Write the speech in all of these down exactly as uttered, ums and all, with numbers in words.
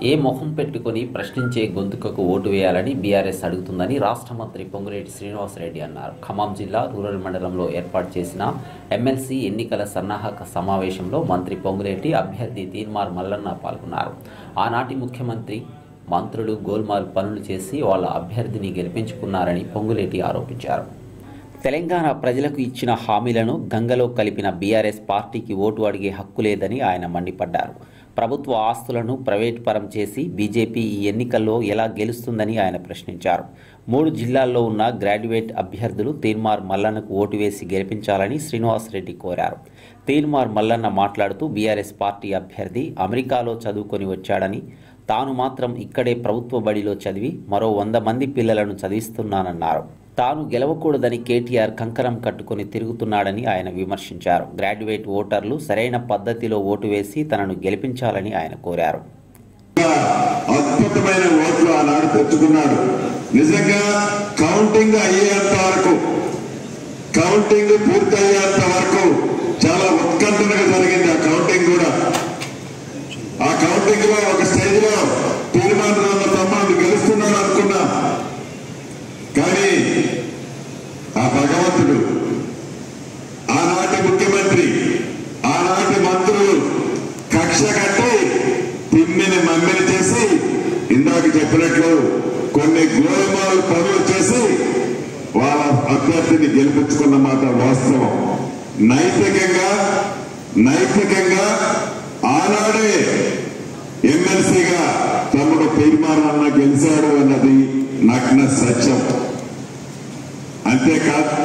ఏ మొహం పెట్టుకుని ప్రశ్నించే గొంతుకకు ఓటు వేయాలని బీఆర్ఎస్ అడుగుతుందని రాష్ట్ర మంత్రి పొంగులేటి శ్రీనివాసరెడ్డి అన్నారు. ఖమ్మం జిల్లా రూరల్ మండలంలో ఏర్పాటు చేసిన ఎమ్మెల్సీ ఎన్నికల సన్నాహక సమావేశంలో మంత్రి పొంగులేటి అభ్యర్థి తీన్మార్ మల్లన్న పాల్గొన్నారు. ఆనాటి ముఖ్యమంత్రి మంత్రులు గోల్మాల్ పనులు చేసి వాళ్ళ అభ్యర్థిని గెలిపించుకున్నారని పొంగులేటి ఆరోపించారు. తెలంగాణ ప్రజలకు ఇచ్చిన హామీలను గంగలో కలిపిన బీఆర్ఎస్ పార్టీకి ఓటు అడిగే హక్కు లేదని ఆయన మండిపడ్డారు. ప్రభుత్వ ఆస్తులను ప్రైవేట్ పరం చేసి బీజేపీ ఈ ఎన్నికల్లో ఎలా గెలుస్తుందని ఆయన ప్రశ్నించారు. మూడు జిల్లాల్లో ఉన్న గ్రాడ్యుయేట్ అభ్యర్థులు తీన్మార్ మల్లన్నకు ఓటు వేసి గెలిపించాలని శ్రీనివాసరెడ్డి కోరారు. తీన్మార్ మల్లన్న మాట్లాడుతూ బీఆర్ఎస్ పార్టీ అభ్యర్థి అమెరికాలో చదువుకొని వచ్చాడని, తాను మాత్రం ఇక్కడే ప్రభుత్వ బడిలో చదివి మరో వంద మంది పిల్లలను చదివిస్తున్నానన్నారు. తాను గెలవకూడదని కేటీఆర్ కంకరం కట్టుకుని తిరుగుతున్నాడని ఆయన విమర్శించారు. గ్రాడ్యుయేట్ ఓటర్లు సరైన పద్ధతిలో ఓటు వేసి తనను గెలిపించాలని ఆయన కోరారు. అద్భుతమైన ఓట్లు ఆనాడు తెచ్చుకున్నాడు. నిజంగా కౌంటింగ్ అయ్యేంత వరకు కౌంటింగ్ పూర్తయ్యేంత వరకు చాలా ఉత్కంఠగా జరిగింది. ఆ కౌంటింగ్ కూడా ఆ కౌంటింగ్ లో ఒక స్టేజ్ లో తీర్మానం తమ్ముడు గెలుస్తున్నాడు అనుకున్నా. కానీ ఆ భగవంతుడు, ఆనాటి ముఖ్యమంత్రి, ఆనాటి మంత్రులు కక్ష కట్టి తిమ్మిని మమ్మిని చేసి ఇందాక చెప్పినట్లు కొన్ని గోల్మాల్ పనులు చేసి వాళ్ళ అభ్యర్థిని గెలిపించుకున్న మాట వాస్తవం. నైతికంగా నైతికంగా ఆనాడే ఎమ్మెల్సీగా తమ్ముడు తీర్మానాన్న గెలిచాడు అన్నది నగ్న సత్యం. అంతేకాదు,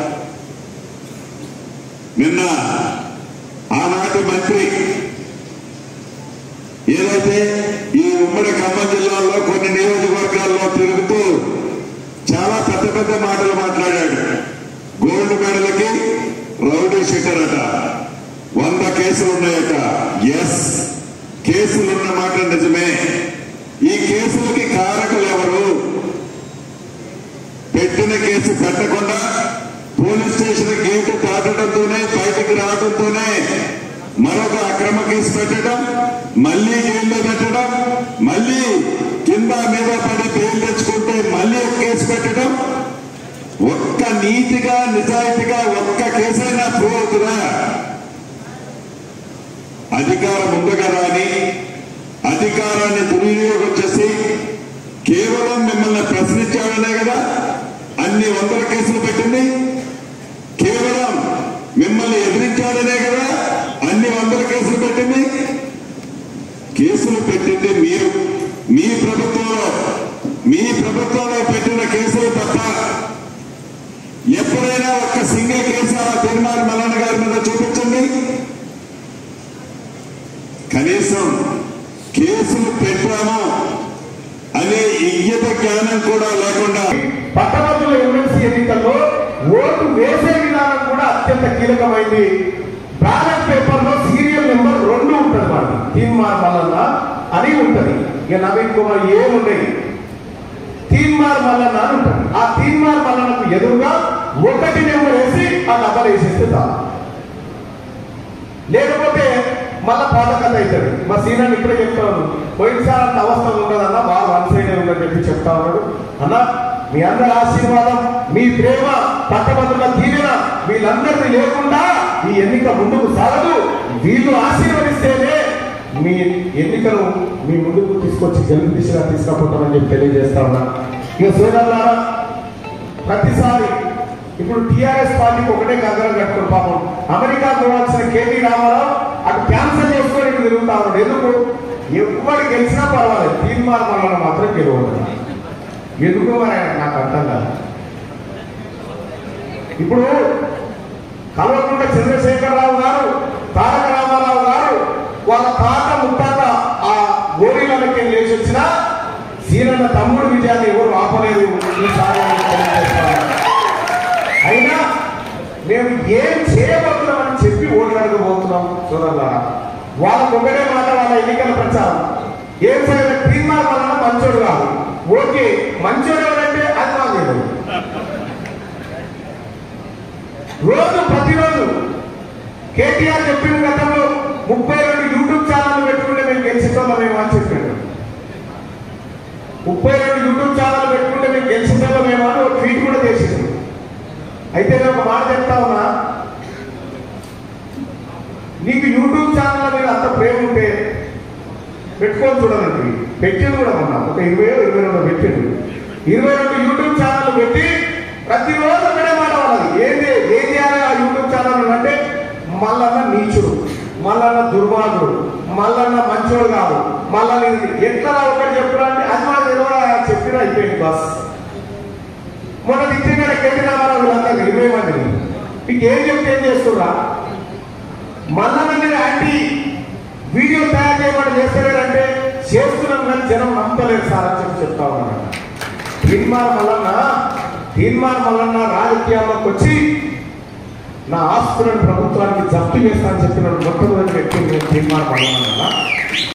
నిన్న ఆనాటి మంత్రి ఏదైతే ఈ ఉమ్మడి ఖమ్మం జిల్లాలో కొన్ని నియోజకవర్గాల్లో తిరుగుతూ చాలా పెద్ద పెద్ద మాటలు మాట్లాడాడు. గోల్డ్ మెడల్కి రౌడీ షీటర్ అట, వంద కేసులు ఉన్నాయట. ఎస్, కేసులున్న మాట నిజమే. ఈ కేసులకి కారకులు ఎవరు? పెట్టిన కేసు పెట్టకుండా పోలీస్ స్టేషన్ గేటు దాటడంతోనే, బయటకు రావడంతోనే మరొక అక్రమ కేసు పెట్టడం, మళ్లీ జైల్లో పెట్టడం, మళ్లీ కింద మీద పడి బెయిల్ తెచ్చుకుంటే మళ్లీ ఒక కేసు పెట్టడం. ఒక్క నీతిగా నిజాయితీగా ఒక్క కేసైనా ప్రూవ్ అవుతుందా? అధికారం ఉంది కదా అని అధికారాన్ని దుర్వినియోగం చేసి కేవలం మిమ్మల్ని ప్రశ్నించాడనే కదా అన్ని వందల కేసులు పెట్టింది. కేవలం మిమ్మల్ని ఎదిరించాడనే కదా అన్ని వందల కేసులు పెట్టింది. కేసులు పెట్టింది మీరు, మీ ప్రభుత్వంలో మీ ప్రభుత్వంలో పెట్టిన కేసులు తప్ప ఎప్పుడైనా ఒక్క సింగిల్ కేసు ఆ తీన్మార్ మల్లన్న గారి మీద చూపించండి. కనీసం కేసులు పెట్టాము అనే ఇయ్యత జ్ఞానం కూడా లేకుండా పట్టభద్రుల ఎమ్మెల్సీ ఎన్నికల్లో ఓటు వేసే విధానం కూడా అత్యంత కీలకమైంది. బ్యాలెట్ పేపర్ లో సీరియల్ నెంబర్ రెండు ఉంటుంది, వాడి తీన్మార్ మల్లన్న అని ఉంటది. ఇక నవీన్ కుమార్ ఏముండయి, తీన్మార్ మల్లన్న అని ఉంటుంది. ఆ తీన్మార్ మల్లన్నకు ఎదురుగా ఒకటి నెంబర్ వేసి ఆ నెంబర్ వేసేస్తే చాలు. లేకపోతే మళ్ళా పాత కథ అవుతాడు. మా సీనియర్ ఇప్పుడే చెప్తాను, పోయినసారి అంత అవస్థ ఉండదన్నా, బాగా వన్ సైడ్ ఉందని చెప్పి చెప్తా ఉన్నాడు. అన్న, మీ అందరి ఆశీర్వాదం, మీ ప్రేమ, పట్టభద్రుల దీవెన వీళ్ళందరినీ లేకుండా ఈ ఎన్నిక ముందుకు సాగదు. వీళ్ళు ఆశీర్వదిస్తేనే మీ ఎన్నికను మీ ముందుకు తీసుకొచ్చి గెలుపు దిశగా తీసుకపోతామని చెప్పి తెలియజేస్తా ఉన్నా. ఇక సోదరులారా, ప్రతిసారి ఇప్పుడు టీఆర్ఎస్ పార్టీకి ఒకటే కంగరం కట్టుకుని పాపం అమెరికా పోవాల్సిన కేటీ రామారావు అటు క్యాన్సల్ చేసుకొని ఇటు తిరుగుతా ఉన్నాడు. ఎందుకు? ఎవరు గెలిచినా పర్వాలేదు, తీన్మార్ మల్లన్న మాత్రం గెలవదు. ఎందుకు మరి నాకు అర్థం కాదు. ఇప్పుడు కల్వకుంట్ల చంద్రశేఖరరావు గారు, తారక రామారావు గారు వాళ్ళ తాత ముత్తాత ఆ గోరీలకి లేచి వచ్చిన సీనన్న తమ్ముడు విజయాన్ని ఎవరు ఆపలేదు. అయినా మేము ఏం చేయబోతున్నామని చెప్పి ఓట్లు అడగబోతున్నాం. సోదరులారా, వాళ్ళకు ఒకటే మాట, వాళ్ళ ఎన్నికల ప్రచారం ఏం సరే తీన్మార్ మల్లన్న మంచోడు కాదు. ఓకే, మంచోడు ఎవరంటే అది మాకు రోజు ప్రతిరోజు కేటీఆర్ చెప్పిన గతంలో ముప్పై రెండు యూట్యూబ్ ఛానల్ పెట్టుకుంటే మేము గెలిచిపోతామేమో అని చెప్పాడు. ముప్పై రెండు యూట్యూబ్ ఛానల్ పెట్టుకుంటే మేము గెలిచిందేమో మేము అని ఒక ట్వీట్ కూడా చేసింది. అయితే నేను ఒక మాట చెప్తా ఉన్నా, నీకు యూట్యూబ్ ఛానల్ మీద అంత ప్రేమ ఉంటే పెట్టుకొని చూడాలండి. పెట్టింది కూడా మొన్న ఒక ఇరవై ఇరవై రెండు పెట్టిండు. ఇరవై రెండు యూట్యూబ్ ఛానల్ పెట్టి ప్రతిరోజు ఒకటే మాట వాళ్ళది. ఏంటి ఏం చేయాలి ఆ యూట్యూబ్ ఛానల్ అంటే, మల్లన్న నీచుడు, మల్లన్న దుర్మార్గుడు, మల్లన్న మంచోడు కాదు, మల్లన్న ఎట్లా ఒకటి చెప్పురా అంటే అది మా చెప్పినా అయిపోయింది బస్. మొన్న నిజంగా కెట్టిన వాళ్ళంతా ఇరవై మందిని మీకు ఏం చెప్తే ఏం చేస్తున్నా, మల్లన్న మీద యాంటీ వీడియో తయారు చేయమని చేస్తాడంటే చేస్తున్నాం కానీ జనం నమ్మలేదు సార్ అని చెప్పి చెప్తా ఉన్నాడు. తీర్మానం మల్లన్న తీర్మానం మల్లన్న రాజకీయాల్లోకి వచ్చి నా ఆస్తులను ప్రభుత్వానికి జప్తు చేస్తానని చెప్పిన మొట్టమొదటి వ్యక్తి తీర్మానం మల్లన్న.